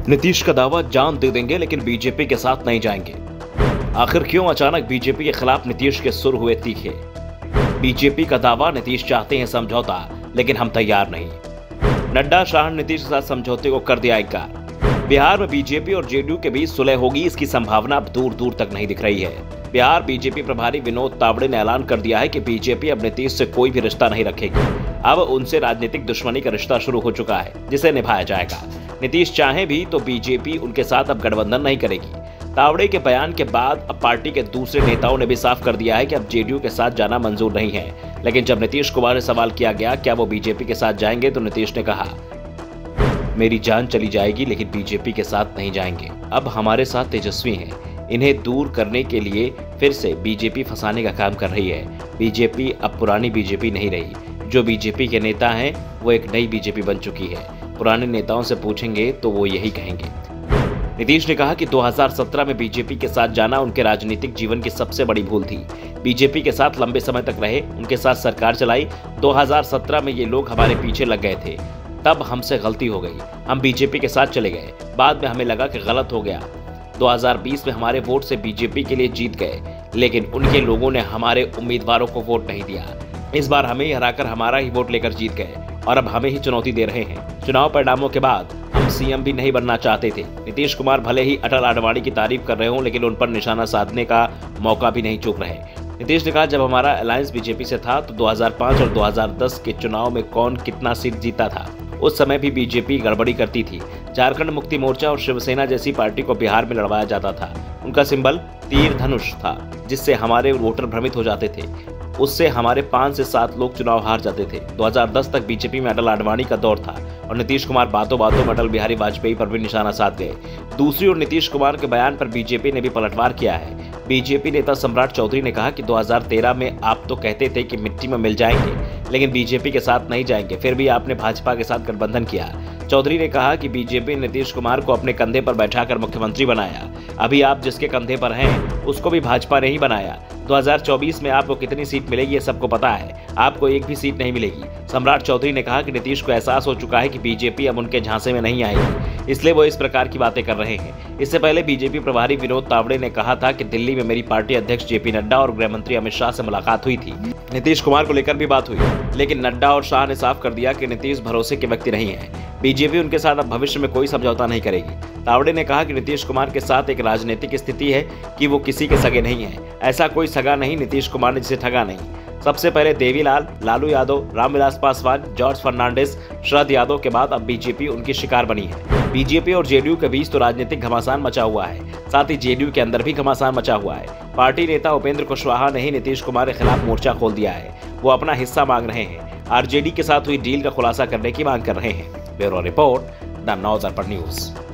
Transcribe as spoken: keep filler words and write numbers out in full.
नीतीश का दावा जान दे देंगे लेकिन बीजेपी के साथ नहीं जाएंगे। आखिर क्यों अचानक बीजेपी के खिलाफ नीतीश के सुर हुए तीखे? बीजेपी का दावा, नीतीश चाहते हैं समझौता लेकिन हम तैयार नहीं। नड्डा, शाह ने नीतीश के साथ समझौते को कर दिया इनकार। बिहार में बीजेपी और जेडीयू के बीच सुलह होगी, इसकी संभावना अब दूर दूर तक नहीं दिख रही है। बिहार बीजेपी प्रभारी विनोद तावड़े ने ऐलान कर दिया है कि बीजेपी अब नीतीश से कोई भी रिश्ता नहीं रखेगी। अब उनसे राजनीतिक दुश्मनी का रिश्ता शुरू हो चुका है, जिसे निभाया जाएगा। नीतीश चाहे भी तो बीजेपी उनके साथ अब गठबंधन नहीं करेगी। तावड़े के बयान के बाद अब पार्टी के दूसरे नेताओं ने भी साफ कर दिया है कि अब जेडीयू के साथ जाना मंजूर नहीं है। लेकिन जब नीतीश कुमार से सवाल किया गया क्या वो बीजेपी के साथ जाएंगे, तो नीतीश ने कहा, मेरी जान चली जाएगी लेकिन बीजेपी के साथ नहीं जाएंगे। अब हमारे साथ तेजस्वी हैं, इन्हें दूर करने के लिए फिर से बीजेपी फंसाने का काम कर रही है। बीजेपी अब पुरानी बीजेपी नहीं रही। जो बीजेपी के नेता हैं वो एक नई बीजेपी बन चुकी है। पुराने नेताओं से पूछेंगे तो वो यही कहेंगे। नीतीश ने कहा कि दो हज़ार सत्रह में बीजेपी के साथ जाना उनके राजनीतिक जीवन की सबसे बड़ी भूल थी। बीजेपी के साथ लंबे समय तक रहे, उनके साथ सरकार चलाई। दो हज़ार सत्रह में ये लोग हमारे पीछे लग गए थे, तब हमसे गलती हो गई, हम बीजेपी के साथ चले गए। बाद में हमें लगा कि गलत हो गया। दो हज़ार बीस में हमारे वोट से बीजेपी के लिए जीत गए, लेकिन उनके लोगों ने हमारे उम्मीदवारों को वोट नहीं दिया। इस बार हमें हराकर हमारा ही वोट लेकर जीत गए और अब हमें ही चुनौती दे रहे हैं। चुनाव परिणामों के बाद हम सीएम भी नहीं बनना चाहते थे। नीतीश कुमार भले ही अटल आडवाणी की तारीफ कर रहे हों, लेकिन उन पर निशाना साधने का मौका भी नहीं चूक रहे। नीतीश ने कहा, जब हमारा अलायंस बीजेपी से था तो दो हज़ार पाँच और दो हज़ार दस के चुनाव में कौन कितना सीट जीता था, उस समय भी बीजेपी गड़बड़ी करती थी। झारखंड मुक्ति मोर्चा और शिवसेना जैसी पार्टी को बिहार में लड़वाया जाता था। उनका सिंबल तीर धनुष था, जिससे हमारे वोटर भ्रमित हो जाते थे। उससे हमारे पांच से सात लोग चुनाव हार जाते थे। दो हज़ार दस तक बीजेपी में अटल आडवाणी का दौर था और नीतीश कुमार बातों बातों में अटल बिहारी वाजपेयी पर भी निशाना साध गए। दूसरी ओर नीतीश कुमार के बयान पर बीजेपी ने भी पलटवार किया है। बीजेपी नेता सम्राट चौधरी ने कहा कि दो हज़ार तेरह में आप तो कहते थे कि मिट्टी में मिल जाएंगे, लेकिन बीजेपी के साथ नहीं जाएंगे, फिर भी आपने भाजपा के साथ गठबंधन किया। चौधरी ने कहा कि बीजेपी ने नीतीश कुमार को अपने कंधे पर बैठाकर मुख्यमंत्री बनाया। अभी आप जिसके कंधे पर हैं उसको भी भाजपा ने ही बनाया। दो हज़ार चौबीस में आपको कितनी सीट मिलेगी ये सबको पता है, आपको एक भी सीट नहीं मिलेगी। सम्राट चौधरी ने कहा कि नीतीश को एहसास हो चुका है कि बीजेपी अब उनके झांसे में नहीं आएगी, इसलिए वो इस प्रकार की बातें कर रहे हैं। इससे पहले बीजेपी प्रभारी विनोद तावड़े ने कहा था कि दिल्ली में मेरी पार्टी अध्यक्ष जेपी नड्डा और गृह मंत्री अमित शाह से मुलाकात हुई थी। नीतीश कुमार को लेकर भी बात हुई, लेकिन नड्डा और शाह ने साफ कर दिया कि नीतीश भरोसे के व्यक्ति नहीं है। बीजेपी उनके साथ अब भविष्य में कोई समझौता नहीं करेगी। तावड़े ने कहा कि नीतीश कुमार के साथ एक राजनीतिक स्थिति है कि वो किसी के सगे नहीं है। ऐसा कोई सगा नहीं नीतीश कुमार ने जिसे ठगा नहीं। सबसे पहले देवीलाल, लालू यादव, रामविलास पासवान, जॉर्ज फर्नांडिस, शरद यादव के बाद अब बीजेपी उनकी शिकार बनी है। बीजेपी और जेडीयू के बीच तो राजनीतिक घमासान मचा हुआ है, साथ ही जेडीयू के अंदर भी घमासान मचा हुआ है। पार्टी नेता उपेंद्र कुशवाहा ने ही नीतीश कुमार के खिलाफ मोर्चा खोल दिया है। वो अपना हिस्सा मांग रहे हैं, आरजेडी के साथ हुई डील का खुलासा करने की मांग कर रहे हैं। ब्यूरो रिपोर्ट, द नौ दर्पण न्यूज।